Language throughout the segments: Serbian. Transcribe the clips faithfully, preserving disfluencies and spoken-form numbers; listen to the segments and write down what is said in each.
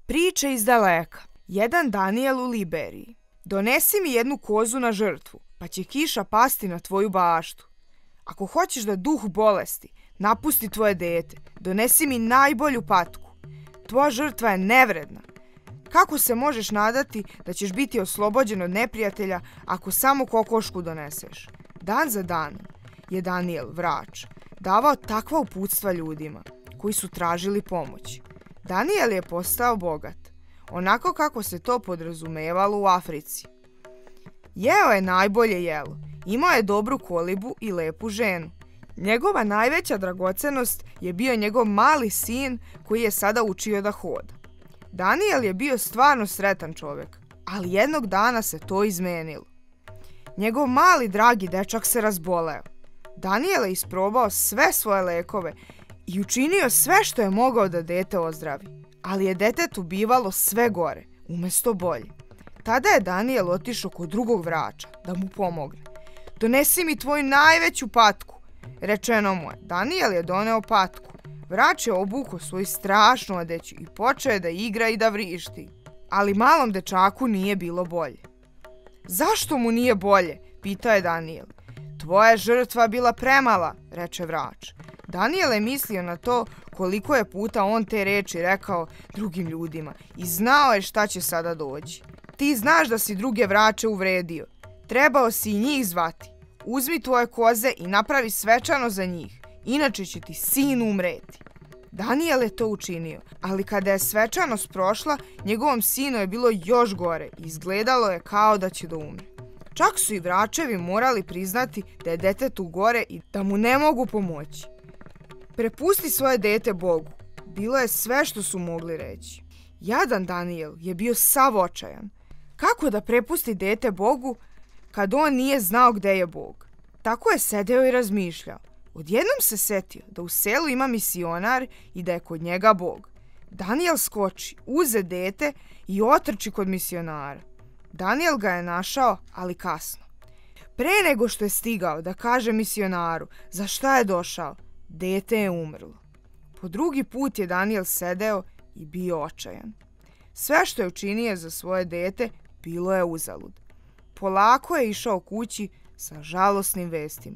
Priče iz daleka. Jedan Danijel u Liberiji. Donesi mi jednu kozu na žrtvu, pa će kiša pasti na tvoju baštu. Ako hoćeš da duh bolesti napusti tvoje dete, donesi mi najbolju patku. Tvoja žrtva je nevredna. Kako se možeš nadati da ćeš biti oslobođen od neprijatelja ako samo kokošku doneseš? Dan za danom je Danijel, vrač, davao takva uputstva ljudima koji su tražili pomoć. Danijel je postao bogat, onako kako se to podrazumevalo u Africi. Jeo je najbolje jelo, imao je dobru kolibu i lepu ženu. Njegova najveća dragocenost je bio njegov mali sin koji je sada učio da hoda. Danijel je bio stvarno sretan čovjek, ali jednog dana se to izmenilo. Njegov mali dragi dečak se razboleo. Danijel je isprobao sve svoje lekove i učinio sve što je mogao da dete ozdravi, ali je detetu bivalo sve gore, umjesto bolje. Tada je Danijel otišao kod drugog vrača da mu pomogne. Donesi mi tvoju najveću patku, rečeno mu je. Danijel je doneo patku. Vrač je obukao svoju strašnu odeću i počeo je da igra i da vrišti. Ali malom dečaku nije bilo bolje. Zašto mu nije bolje? Pitao je Danijel. Tvoja je žrtva bila premala, reče vrač. Danijel je mislio na to koliko je puta on te reči rekao drugim ljudima i znao je šta će sada doći. Ti znaš da si druge vrače uvredio. Trebao si i njih zvati. Uzmi tvoje koze i napravi svečano za njih, inače će ti sin umreti. Danijel je to učinio, ali kada je svečanost prošla, njegovom sinu je bilo još gore i izgledalo je kao da će da umre. Čak su i vračevi morali priznati da je detetu gore i da mu ne mogu pomoći. Prepusti svoje dete Bogu, bilo je sve što su mogli reći. Jadan Danijel je bio sav očajan. Kako da prepusti dete Bogu kad on nije znao gde je Bog? Tako je sedeo i razmišljao. Odjednom se setio da u selu ima misionar i da je kod njega Bog. Danijel skoči, uze dete i otrči kod misionara. Danijel ga je našao, ali kasno. Pre nego što je stigao da kaže misionaru za šta je došao, dete je umrlo. Po drugi put je Danijel sedeo i bio očajan. Sve što je učinio za svoje dete bilo je uzalud. Polako je išao kući sa žalosnim vestima.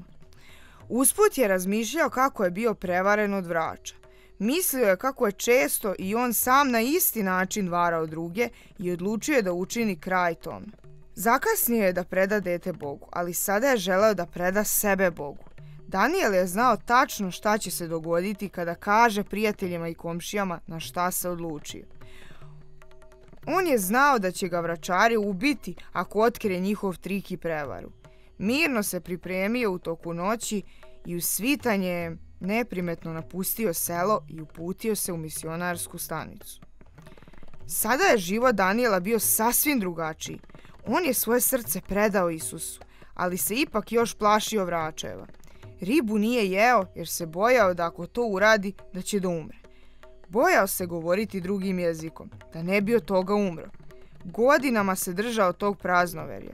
Usput je razmišljao kako je bio prevaren od vrača. Mislio je kako je često i on sam na isti način varao druge i odlučio je da učini kraj tome. Zakasnio je da preda dete Bogu, ali sada je želeo da preda sebe Bogu. Danijel je znao tačno šta će se dogoditi kada kaže prijateljima i komšijama na šta se odlučio. On je znao da će ga vračari ubiti ako otkrije njihov trik i prevaru. Mirno se pripremio u toku noći i u svitanje je neprimetno napustio selo i uputio se u misionarsku stanicu. Sada je život Danijela bio sasvim drugačiji. On je svoje srce predao Isusu, ali se ipak još plašio vračeva. Ribu nije jeo jer se bojao da ako to uradi da će da umre. Bojao se govoriti drugim jezikom, da ne bi od toga umro. Godinama se držao tog praznoverja.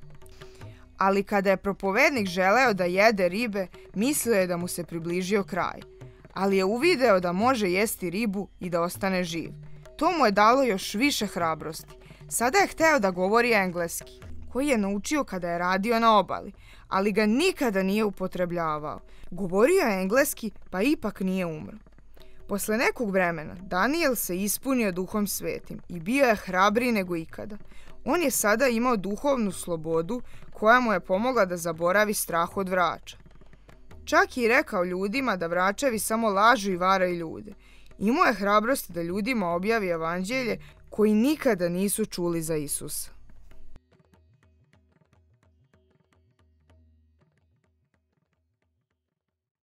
Ali kada je propovednik želeo da jede ribe, mislio je da mu se približio kraj. Ali je uvideo da može jesti ribu i da ostane živ. To mu je dalo još više hrabrosti. Sada je hteo da govori engleski, koji je naučio kada je radio na obali, ali ga nikada nije upotrebljavao. Govorio je engleski, pa ipak nije umro. Posle nekog vremena, Danijel se ispunio Duhom Svetim i bio je hrabriji nego ikada. On je sada imao duhovnu slobodu koja mu je pomogla da zaboravi strah od vrača. Čak je i rekao ljudima da vračevi samo lažu i varaju ljude. Imao je hrabrosti da ljudima objavi evanđelje koji nikada nisu čuli za Isusa.